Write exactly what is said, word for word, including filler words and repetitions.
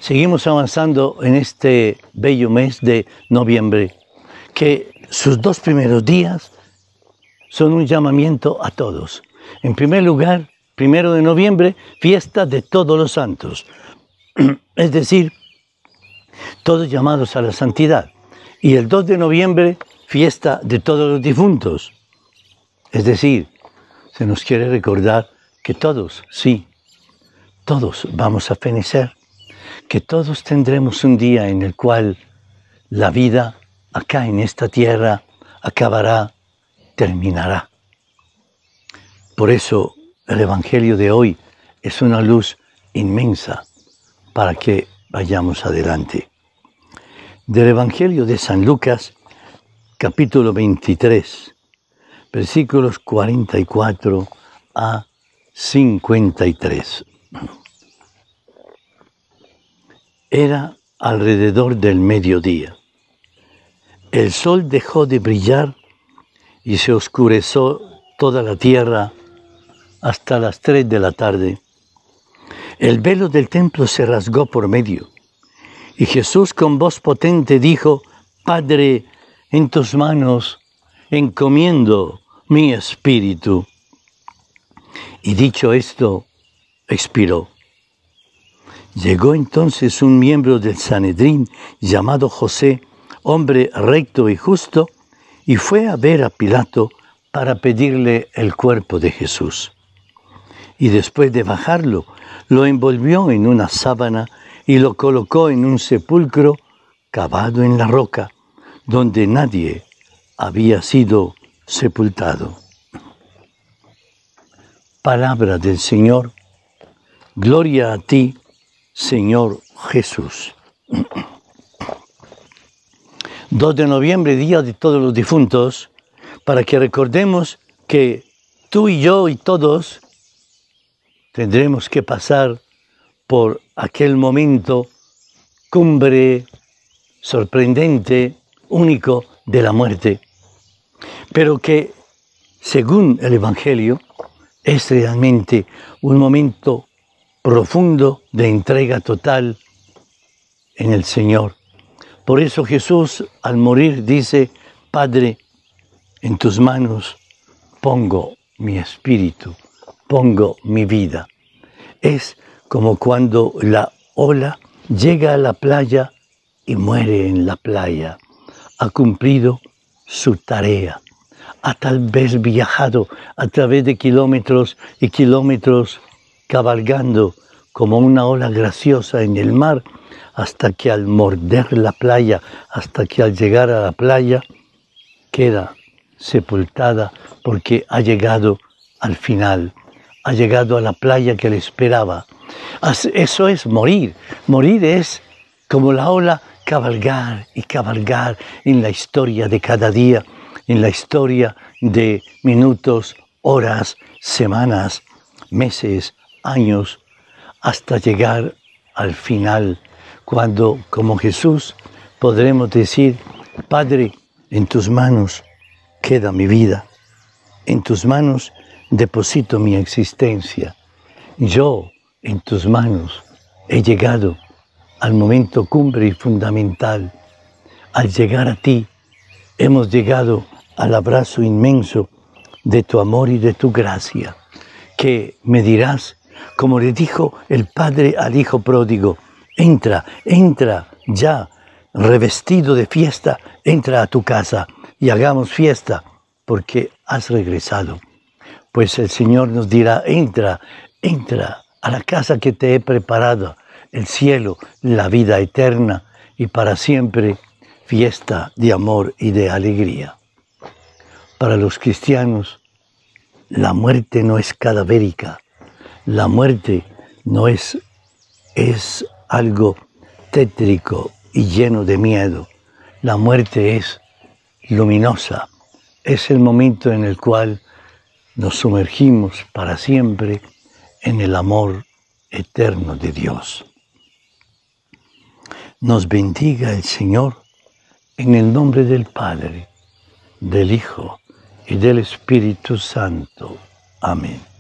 Seguimos avanzando en este bello mes de noviembre, que sus dos primeros días son un llamamiento a todos. En primer lugar, primero de noviembre, fiesta de todos los santos, es decir, todos llamados a la santidad. Y el dos de noviembre, fiesta de todos los difuntos, es decir, se nos quiere recordar que todos, sí, todos vamos a fenecer, que todos tendremos un día en el cual la vida acá en esta tierra acabará, terminará. Por eso el Evangelio de hoy es una luz inmensa para que vayamos adelante. Del Evangelio de San Lucas, capítulo veintitrés, versículos cuarenta y cuatro a cincuenta y tres. Era alrededor del mediodía. El sol dejó de brillar y se oscureció toda la tierra hasta las tres de la tarde. El velo del templo se rasgó por medio y Jesús con voz potente dijo: Padre, en tus manos encomiendo mi espíritu. Y dicho esto, expiró. Llegó entonces un miembro del Sanedrín llamado José, hombre recto y justo, y fue a ver a Pilato para pedirle el cuerpo de Jesús. Y después de bajarlo, lo envolvió en una sábana y lo colocó en un sepulcro cavado en la roca, donde nadie había sido sepultado. Palabra del Señor. Gloria a ti, Señor Jesús. dos de noviembre, Día de Todos los Difuntos, para que recordemos que tú y yo y todos tendremos que pasar por aquel momento cumbre, sorprendente, único de la muerte, pero que, según el Evangelio, es realmente un momento profundo de entrega total en el Señor. Por eso Jesús, al morir, dice: Padre, en tus manos pongo mi espíritu, pongo mi vida. Es como cuando la ola llega a la playa y muere en la playa. Ha cumplido su tarea. Ha tal vez viajado a través de kilómetros y kilómetros, cabalgando como una ola graciosa en el mar, hasta que al morder la playa, hasta que al llegar a la playa, queda sepultada porque ha llegado al final, ha llegado a la playa que le esperaba. Eso es morir. Morir es como la ola, cabalgar y cabalgar en la historia de cada día, en la historia de minutos, horas, semanas, meses, años, hasta llegar al final, cuando, como Jesús, podremos decir: Padre, en tus manos queda mi vida, en tus manos deposito mi existencia. Yo, en tus manos, he llegado al momento cumbre y fundamental. Al llegar a ti, hemos llegado al abrazo inmenso de tu amor y de tu gracia, que me dirás, como le dijo el padre al hijo pródigo: entra, entra ya, revestido de fiesta, entra a tu casa y hagamos fiesta, porque has regresado. Pues el Señor nos dirá: entra, entra a la casa que te he preparado, el cielo, la vida eterna y para siempre, fiesta de amor y de alegría. Para los cristianos, la muerte no es cadavérica, la muerte no es, es algo tétrico y lleno de miedo. La muerte es luminosa, es el momento en el cual nos sumergimos para siempre en el amor eterno de Dios. Nos bendiga el Señor en el nombre del Padre, del Hijo y del Espíritu Santo. Amén.